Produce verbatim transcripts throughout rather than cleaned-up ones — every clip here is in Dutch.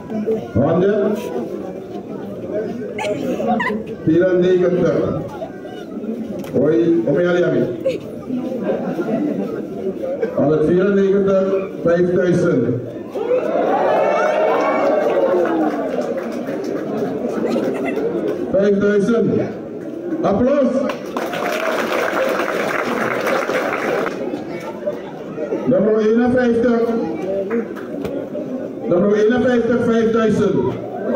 honderd vierennegentig. Hoi, om jullie hebben. honderdvierennegentig, vijfduizend. vijfduizend. Applaus. Nummer eenenvijftig. Nummer eenenvijftig, vijfduizend.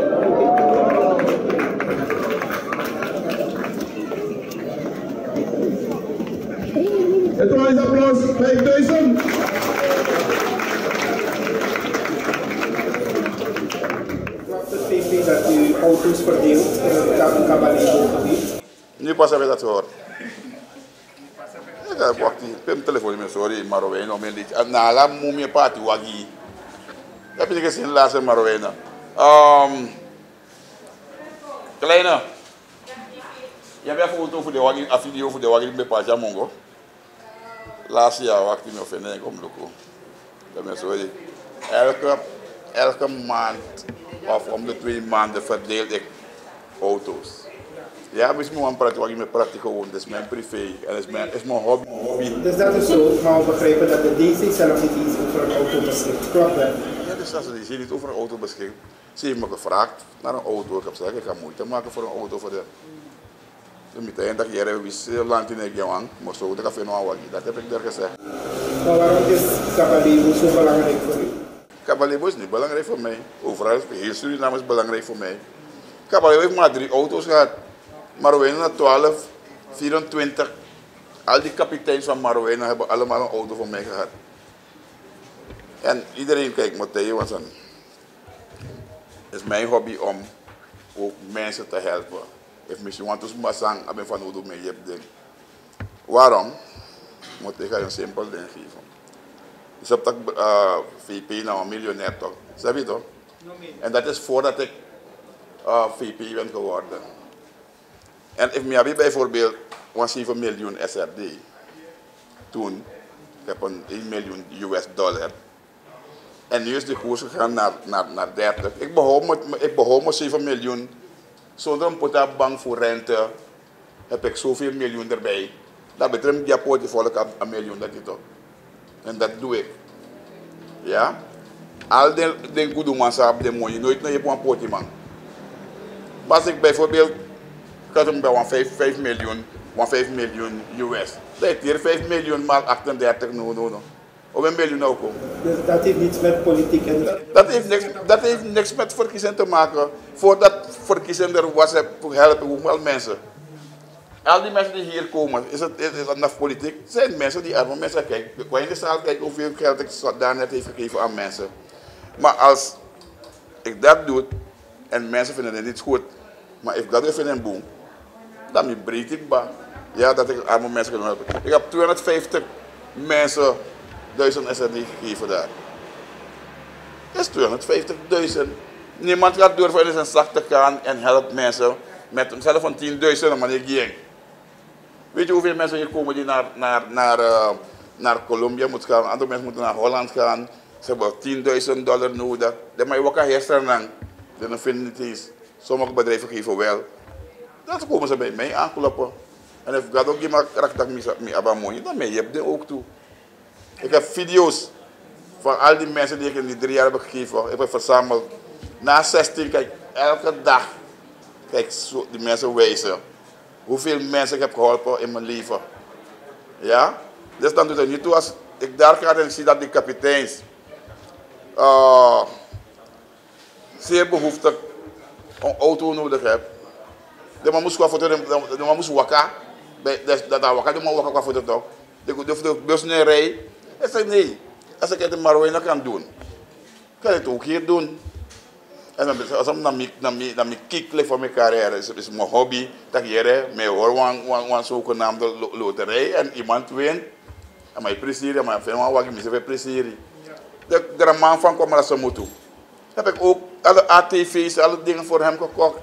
Het was een applaus, vijfduizend. De P P dat u auto's verdeelt in het Kabalebo-gebied. Nu pas heb je dat gehoord. Ik heb wacht, ik heb een telefoon met sorry, Marowijne, om een liedje. Na la mumie party wagi. Heb je gezien laatste Marowijne? Um, Kleine. Je hebt even foto voor de wagi, een video voor de wagi bij Paja Mongo. Laatste jaar wacht ik me of in kom loco. Dat ben sorry. Elke, elke maand of om de twee maanden verdeel ik auto's. Ja, misschien moet ik praten wat ik me praat gewoon. Dat is mijn privé en dat is mijn, is mijn hobby. Dus dat is zo, maar we begrijpen dat de D C zelf niet eens over een auto beschikt. Klopt hè? Ja, dus als ze niet over een auto beschikt. Ze heeft me gevraagd naar een auto. Ik heb gezegd, ik ga moeite maken voor een auto voor de. Dus met de einde dat je wist, land in het gewang, maar zo dat ik nog wat. Dat heb ik daar gezegd. Maar waarom is Kabalebo zo belangrijk voor u? Kabalebo is niet belangrijk voor mij. Overal, heel Suriname is belangrijk voor mij. Kabalebo heeft maar drie auto's gehad. Marowijne twaalf, vierentwintig. Al die kapiteins van Marowijne hebben allemaal een auto voor mij gehad. En iedereen kijkt me tegen, want het is mijn hobby om ook mensen te helpen. If misschien want to masang, ik van hoe doe mij je ding. Waarom? Moet ik een simpel ding geven. Dus heb ik uh, V P nou een miljonair toch? Snap je toch? En dat is voordat ik uh, V P ben geworden. En ik heb bijvoorbeeld zeven miljoen S R D. Toen, ik heb een één miljoen U S dollar. En nu is de koers gegaan naar, naar, naar dertig. Ik behoud mijn zeven miljoen. Zonder een pota bank voor rente heb ik zoveel miljoen erbij. Dat betreft die portfolio een miljoen dat je toch. En dat doe ik. Ja? Al die, die goede mensen hebben de mooie nooit naar je portfolio man. Maar als ik bijvoorbeeld ik had hem bij vijf miljoen, vijf miljoen U S. Dat is hier vijf miljoen maal achtendertig, no, no, no. Op een miljoen ook komen. Dus dat heeft niets met politiek en dat... Dat heeft niks, dat heeft niks met verkiezingen te maken. Voordat verkiezingen er was, helpen hoeveel mensen. Al die mensen die hier komen, is het, is het nog politiek? Het zijn mensen die arme mensen kijken. Ik kan in de zaal kijken hoeveel geld ik daarnet heeft gegeven aan mensen. Maar als ik dat doe en mensen vinden het niet goed, maar ik dat even een boom. Dan breed ik ba. Ja, dat ik arme mensen kan helpen. Ik heb tweehonderdvijftig mensen duizend S R D gegeven daar. Dat is tweehonderdvijftigduizend. Niemand gaat durven in zijn zak te gaan en helpt mensen met zelf van tienduizend, maar niet ging. Weet je hoeveel mensen hier komen die naar, naar, naar, uh, naar Colombia moeten gaan, andere mensen moeten naar Holland gaan. Ze hebben tienduizend dollar nodig. Dan moet je ook herstellen. Dan vinden het eens. Sommige bedrijven geven wel. Dan komen ze bij mij aankloppen. En als ik ook iemand krijgt dat ik me abamooi, dan ben je er ook toe. Ik heb video's van al die mensen die ik in die drie jaar heb gegeven. Ik heb verzameld. Na zestien, kijk, elke dag. Kijk, zo, die mensen wijzen. Hoeveel mensen ik heb geholpen in mijn leven. Ja? Dus dan doet het niet toe als ik daar ga en ik zie dat die kapiteins uh, zeer behoeftig een auto nodig hebben. De man moest voor de man moest wakker. Dat dat wakker, de man wakker voor de toch. De bus niet rijden. Ik zeg nee, als ik het in Marowijne kan doen, kan ik het ook hier doen. En als ik naar mijn kiek voor mijn carrière, is, is mijn hobby, dat je mij hoor een zogenaamde loterij en iemand wint. En mijn plezier, maar veel man wat ik mis plezier. De man van kwam naar zijn moeder. Heb ik ook alle A T V's, alle dingen voor hem gekocht.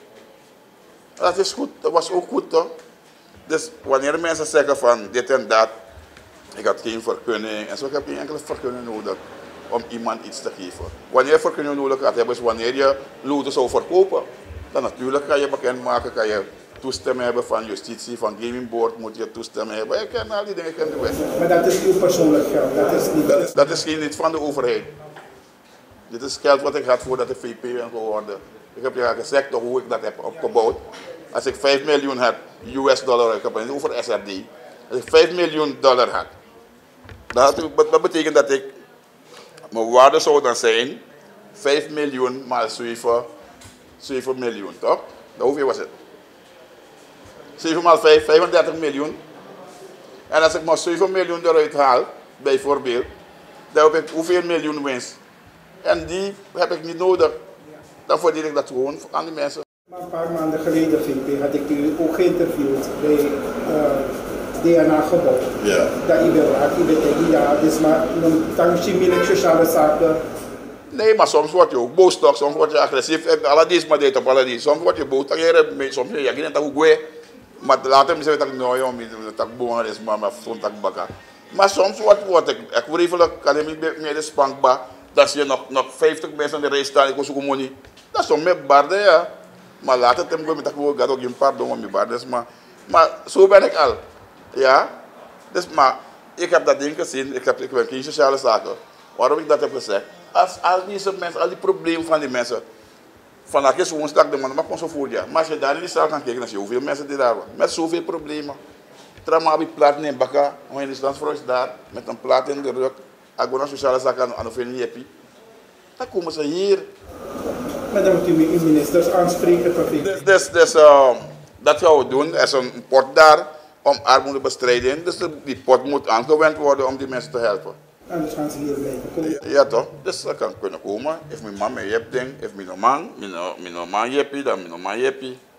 Dat is goed, dat was ook goed toch. Dus wanneer mensen zeggen van dit en dat, ik had geen vergunning en zo, ik heb geen enkele vergunning nodig. om iemand iets te geven. Wanneer je vergunning nodig gaat hebben, is wanneer je loten zou verkopen. Dan natuurlijk kan je bekendmaken, kan je toestemming hebben van justitie, van gaming board moet je toestemming hebben. Je kan al die dingen kan doen. Maar dat is uw persoonlijk geld, dat is niet... Dat is, dat is geen niet van de overheid. Dit is geld wat ik had voordat ik V P ben geworden. Ik heb je al gezegd hoe ik dat heb opgebouwd. Als ik vijf miljoen had, U S dollar, ik heb het niet over S R D. Als ik vijf miljoen dollar had, dat, dat betekent dat ik, mijn waarde zou dan zijn, vijf miljoen maal zeven, zeven miljoen, toch? Hoeveel was het? zeven maal vijf, vijfendertig miljoen. En als ik maar zeven miljoen eruit haal, bijvoorbeeld, dan heb ik hoeveel miljoen winst? En die heb ik niet nodig. Dan verdien ik dat gewoon aan die mensen. Maar een paar maanden geleden, V P, had ik u ook geïnterviewd bij uh, D N A-gebouw. Ja. Dat u wil raken, u weet ja, dus maar dan chemie sociale zaken. Nee, maar soms word je ook boos toch, soms word je agressief. Alle deze maar dit op alle deze. Soms word je boos, dan je soms je niet dat goed. Maar later zeggen dat ik nou joh, dat ik boos is, maar mijn zoon tak bakken. Maar soms word, word ik, ik word even, kan ik niet meer de spankba. Dat je nog, nog vijftig mensen aan de rij staan, ik was ook money. Dat is zo met barden, ja. Maar later heb ik met gewoon gaat ook geen pardon om je barden. Maar, maar zo ben ik al. Ja. Dus, maar ik heb dat ding gezien, ik heb ik ben geen sociale zaken. Waarom ik dat heb gezegd? Als al deze mensen, al die problemen van die mensen. Vandaag is woensdag, de man mag gewoon zo voor je. Maar als je daar in die zaal kan kijken, dan zie je hoeveel mensen die daar waren. Met zoveel problemen. Trama heb plaat in Bakka, een Islandsvrouw is daar, met een plaat in de rug. Ik ga naar sociale zaken aan of niet happy. Dan komen ze hier. Maar dan moet u uw ministers aanspreken, toch? Dus, dus, dus uh, dat gaan we doen. Er is een pot daar om armoedebestrijding. Dus die pot moet aangewend worden om die mensen te helpen. Anders gaan ze hier blijven komen. Ja toch? Dus dat kan kunnen komen. If mijn man mij hebt ding, if mijn man, mijn man jeppie, dan mijn man jeppie.